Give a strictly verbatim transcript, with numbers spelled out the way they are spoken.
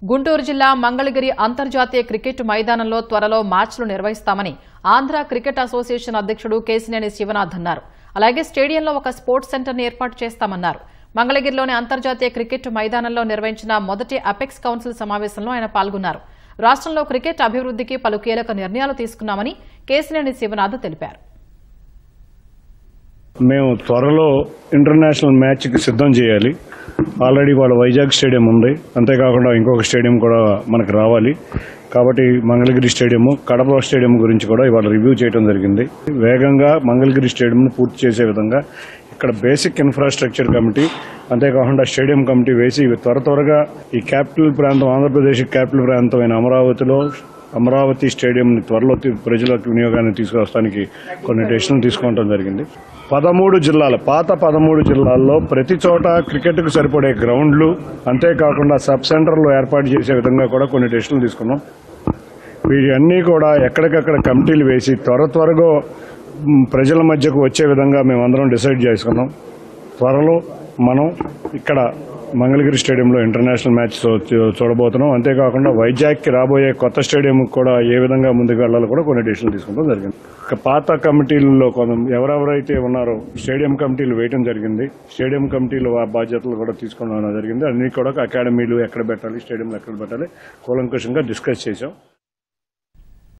గుంటూరు జిల్లా మంగళగిరి అంతర్జాతీయ క్రికెట్ మైదానంలో త్వరలో మ్యాచ్లు నిర్వహిస్తామని ఆంధ్ర క్రికెట్ అసోసియేషన్ అధ్యక్షుడు కేశినేని శివనాథ్ అన్నారు. అలాగే స్టేడియంలో ఒక స్పోర్ట్స్ సెంటర్ని ఏర్పాటు చేస్తామన్నారు. మంగళగిరిలోని అంతర్జాతీయ క్రికెట్ మైదానంలో నిర్వహించిన మొదటి అపెక్స్ కౌన్సిల్ సమావేశంలో ఆయన పాల్గొన్నారు. రాష్ట్రంలో క్రికెట్ అభివృద్ధికి పలు కీలక నిర్ణయాలు తీసుకున్నామని కేశినేని శివనాథ్ తెలిపారు. మేము త్వరలో ఇంటర్నేషనల్ మ్యాచ్కి సిద్ధం చేయాలి. ఆల్రెడీ వాళ్ళ వైజాగ్ స్టేడియం ఉంది, అంతేకాకుండా ఇంకొక స్టేడియం కూడా మనకు రావాలి. కాబట్టి మంగళగిరి స్టేడియం, కడప స్టేడియం గురించి కూడా ఇవాళ రివ్యూ చేయడం జరిగింది. వేగంగా మంగళగిరి స్టేడియంను పూర్తి చేసే విధంగా ఇక్కడ బేసిక్ ఇన్ఫ్రాస్ట్రక్చర్ కమిటీ, అంతేకాకుండా స్టేడియం కమిటీ వేసి త్వర త్వరగా ఈ క్యాపిటల్ ప్రాంతం, ఆంధ్రప్రదేశ్ క్యాపిటల్ ప్రాంతమైన అమరావతిలో అమరావతి స్టేడియంని త్వరలో ప్రజలకు వినియోగాన్ని తీసుకువస్తానికి కొన్ని డెసిషన్లు తీసుకోవడం జరిగింది. పదమూడు జిల్లాల పాత పదమూడు జిల్లాల్లో ప్రతి చోట క్రికెట్కు సరిపడే గ్రౌండ్లు, అంతేకాకుండా సబ్ సెంటర్లు ఏర్పాటు చేసే విధంగా కూడా కొన్ని డెసిషన్లు తీసుకున్నాం. వీటన్నీ కూడా ఎక్కడికక్కడ కమిటీలు వేసి త్వర త్వరగా ప్రజల మధ్యకు వచ్చే విధంగా మేమందరం డిసైడ్ చేసుకున్నాం. త్వరలో మనం ఇక్కడ మంగళగిరి స్టేడియంలో ఇంటర్నేషనల్ మ్యాచ్ చూడబోతున్నాం. అంతేకాకుండా వైజాగ్కి రాబోయే కొత్త స్టేడియం కూడా ఏ విధంగా ముందుకు వెళ్లాలో కూడా కొన్ని డెసిషన్లు తీసుకోవడం జరిగింది. పాత కమిటీలలో కొంత ఎవరెవరైతే ఉన్నారో స్టేడియం కమిటీలు వేయడం జరిగింది. స్టేడియం కమిటీలు ఆ బాధ్యతలు కూడా తీసుకోవడం జరిగింది. అన్ని కూడా అకాడమీలు ఎక్కడ పెట్టాలి, స్టేడియంలు ఎక్కడ పెట్టాలి కూలంకషంగా డిస్కస్ చేశాం.